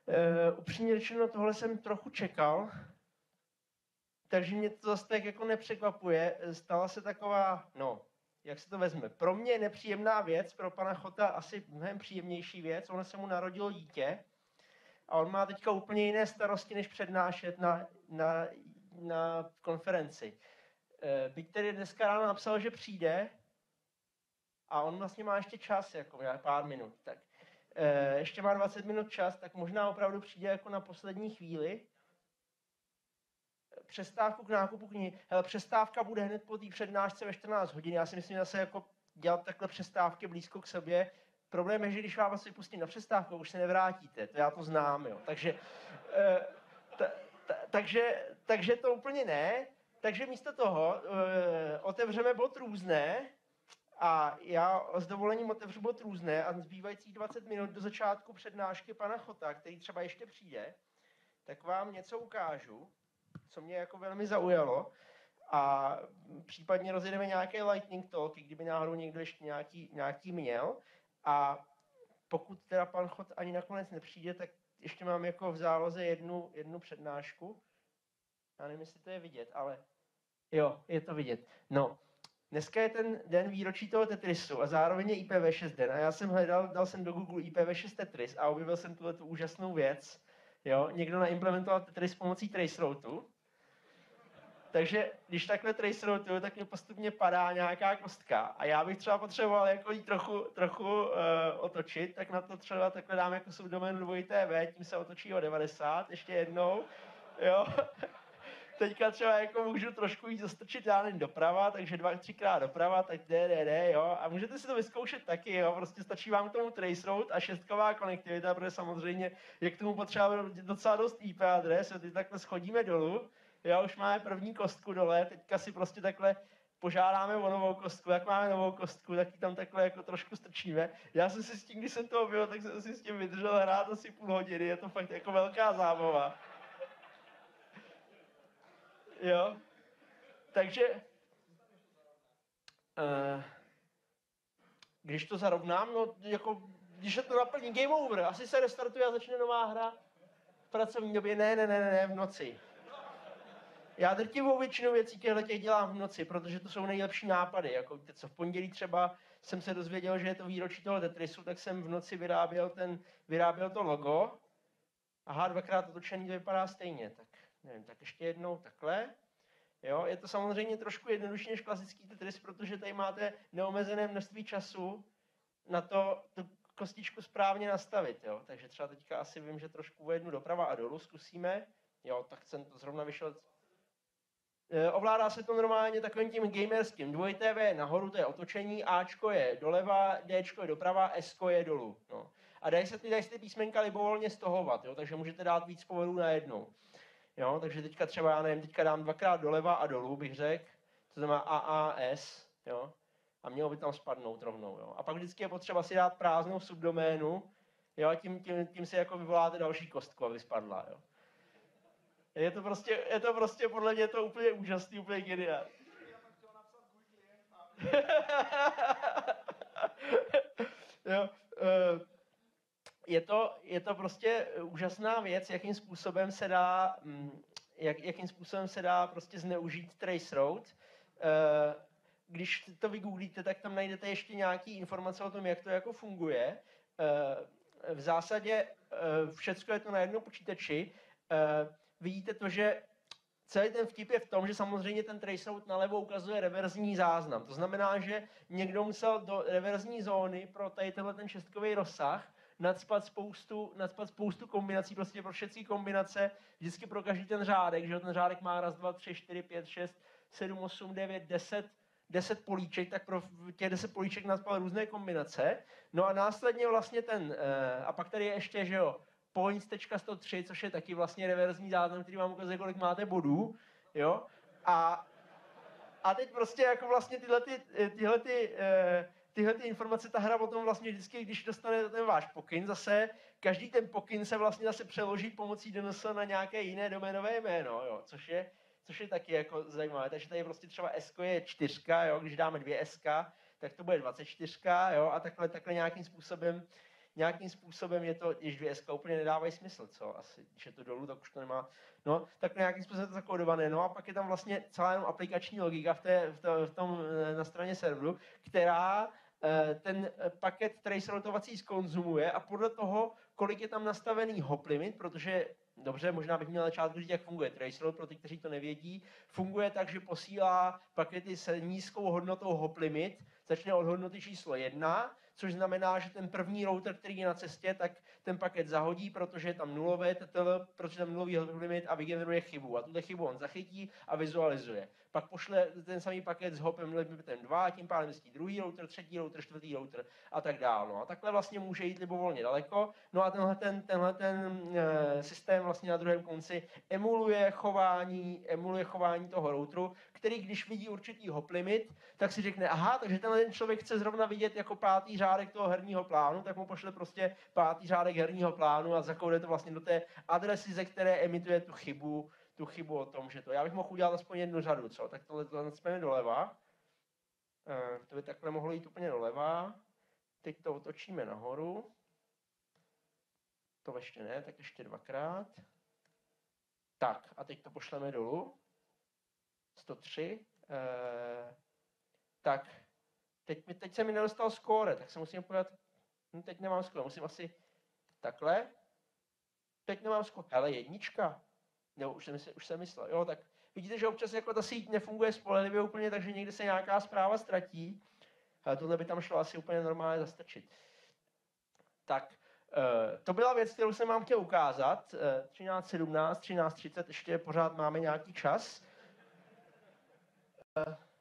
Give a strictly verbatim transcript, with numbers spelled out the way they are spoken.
Uh, upřímně řečeno, tohle jsem trochu čekal, takže mě to zase tak jako nepřekvapuje. Stala se taková, no, jak se to vezme, pro mě nepříjemná věc, pro pana Chota asi mnohem příjemnější věc. Ono se mu narodilo dítě a on má teďka úplně jiné starosti, než přednášet na, na, na konferenci. Uh, byť tedy dneska ráno napsal, že přijde a on vlastně má ještě čas, jako pár minut, tak uh, ještě má dvacet minut čas, tak možná opravdu přijde jako na poslední chvíli. Přestávku k nákupu knihy. Hele, přestávka bude hned po té přednášce ve čtrnáct hodin. Já si myslím, že zase jako dělat takhle přestávky blízko k sobě. Problém je, že když vás vypustím na přestávku, už se nevrátíte. To já to znám, jo. Takže, eh, ta, ta, takže, takže to úplně ne. Takže místo toho eh, otevřeme bod různé a já s dovolením otevřu bod různé a zbývajících dvacet minut do začátku přednášky pana Chota, který třeba ještě přijde, tak vám něco ukážu, co mě jako velmi zaujalo, a případně rozjedeme nějaké lightning talk, kdyby náhodou někdo ještě nějaký, nějaký měl. A pokud teda pan Chot ani nakonec nepřijde, tak ještě mám jako v záloze jednu, jednu přednášku. Já nevím, jestli to je vidět, ale jo, je to vidět. No, dneska je ten den výročí toho Tetrisu a zároveň je I P v šest den. A já jsem hledal, dal jsem do Google I P v šest Tetris a objevil jsem tuhle tu úžasnou věc. Jo, někdo naimplementoval Tetris pomocí traceroutu. Takže když takhle traceroutuju, tak mi postupně padá nějaká kostka. A já bych třeba potřeboval jako jí trochu, trochu uh, otočit, tak na to třeba takhle dám jako subdoménu dvojité V, tím se otočí o devadesát, ještě jednou. Jo. Teďka třeba jako můžu trošku jí zastrčit, já nevím, doprava, takže dva, třikrát doprava, tak D, D, D, jo. A můžete si to vyzkoušet taky, jo. Prostě stačí vám k tomu traceroute a šestková konektivita, protože samozřejmě je k tomu potřeba docela dost I P adres, jo. Teď takhle schodíme dolů. Jo, už máme první kostku dole, teďka si prostě takhle požádáme o novou kostku, jak máme novou kostku, tak ji tam takhle jako trošku strčíme. Já jsem si s tím, když jsem to objevil, tak jsem si s tím vydržel hrát asi půl hodiny, je to fakt jako velká zábava. Jo, takže uh, když to zarovnám, no jako, když se to naplní, game over, asi se restartuje a začne nová hra v pracovní době, ne, ne, ne, ne, v noci. Já drtivou většinu věcí těch dělám v noci, protože to jsou nejlepší nápady. Jako víte co, v pondělí třeba jsem se dozvěděl, že je to výročí toho Tetrisu, tak jsem v noci vyráběl, ten, vyráběl to logo. Aha, dvakrát otočený to vypadá stejně. Tak nevím, tak ještě jednou takhle. Jo, je to samozřejmě trošku jednodušší než klasický Tetris, protože tady máte neomezené množství času na to tu kostičku správně nastavit. Jo. Takže třeba teďka asi vím, že trošku jednu doprava a dolů zkusíme. Jo, tak jsem to zrovna vyšel. Ovládá se to normálně takovým tím gamerským. Dvojité V nahoru, to je otočení, Ačko je doleva, Dčko je doprava, Sko je dolů. No. A dají se ty, dají se ty písmenka libovolně stohovat, jo? Takže můžete dát víc povodů najednou. Jo? Takže teďka třeba, já nevím, teďka dám dvakrát doleva a dolů, bych řekl. To znamená A, A, S. Jo? A mělo by tam spadnout rovnou. Jo? A pak vždycky je potřeba si dát prázdnou subdoménu, jo? A tím, tím, tím si jako vyvoláte další kostku, aby spadla. Jo? Je to prostě, je to prostě podle mě to úplně úžasný, úplně geniální. Jo, je, to, je to prostě úžasná věc, jakým způsobem se dá, jak, jakým způsobem se dá prostě zneužít traceroute. Když to vygooglíte, tak tam najdete ještě nějaký informace o tom, jak to jako funguje. V zásadě všecko je to na jednom počítači. Vidíte to, že celý ten vtip je v tom, že samozřejmě ten traceroute nalevo ukazuje reverzní záznam. To znamená, že někdo musel do reverzní zóny pro tady tenhle ten šestkový rozsah nacpat spoustu, nacpat spoustu kombinací, prostě pro všechny kombinace, vždycky pro každý ten řádek, že ten řádek má raz, dva, tři, čtyři, pět, šest, sedm, osm, devět, deset, deset políček, tak pro těch deset políček nacpal různé kombinace. No a následně vlastně ten, a pak tady je ještě, že jo, points tečka sto tři, což je taky vlastně reverzní záznam, který vám ukazuje, kolik máte bodů, jo, a, a teď prostě jako vlastně tyhle, ty, tyhle, ty, tyhle ty informace, ta hra potom vlastně vždycky, když dostane ten váš pokyn zase, každý ten pokyn se vlastně zase přeloží pomocí D N S na nějaké jiné doménové jméno, jo, což je, což je taky jako zajímavé, takže tady prostě třeba S je čtyřka, jo, když dáme dvě S, tak to bude dvacet čtyři, jo, a takhle, takhle nějakým způsobem nějakým způsobem je to, když dvě eska úplně nedávají smysl, co asi, když je to dolů, tak už to nemá, no, tak nějakým způsobem je to zakódované, no a pak je tam vlastně celá jenom aplikační logika v, té, v, to, v tom na straně serveru, která ten paket traceroutovací zkonzumuje a podle toho, kolik je tam nastavený hop limit, protože dobře, možná bych měl začátku říct, jak funguje traceroute, pro ty, kteří to nevědí, funguje tak, že posílá pakety s nízkou hodnotou hop limit, začne od hodnoty číslo jedna, což znamená, že ten první router, který je na cestě, tak ten paket zahodí, protože je tam nulové T T L, protože tam nulový hop limit a vygeneruje chybu. A tuhle chybu on zachytí a vizualizuje. Pak pošle ten samý paket s hopem limitem dva, a tím pádem zjistí druhý router, třetí router, čtvrtý router a tak dále. No a takhle vlastně může jít libovolně daleko. No a tenhle ten, tenhle ten e, systém vlastně na druhém konci emuluje chování, emuluje chování toho routeru, který když vidí určitý hop limit, tak si řekne, aha, takže tenhle ten člověk chce zrovna vidět jako pátý řádek toho herního plánu, tak mu pošle prostě pátý řádek herního plánu a zakóduje to vlastně do té adresy, ze které emituje tu chybu, tu chybu o tom, že to. Já bych mohl udělat aspoň jednu řadu, co? Tak tohle to nacpeme doleva. E, to by takhle mohlo jít úplně doleva. Teď to otočíme nahoru. To ještě ne, tak ještě dvakrát. Tak, a teď to pošleme dolů. sto tři. E, tak, teď, mi, teď se mi nedostal skóre, tak se musím podívat. No, teď nemám skóre, musím asi takhle. Teď nemám skóre. Hele, jednička. Jo, už jsem, už jsem myslel. Jo, tak vidíte, že občas jako ta síť nefunguje spolehlivě úplně, takže někdy se nějaká zpráva ztratí. Ale tohle by tam šlo asi úplně normálně zastrčit. Tak, to byla věc, kterou jsem vám chtěl ukázat. třináct sedmnáct, třináct třicet, ještě pořád máme nějaký čas.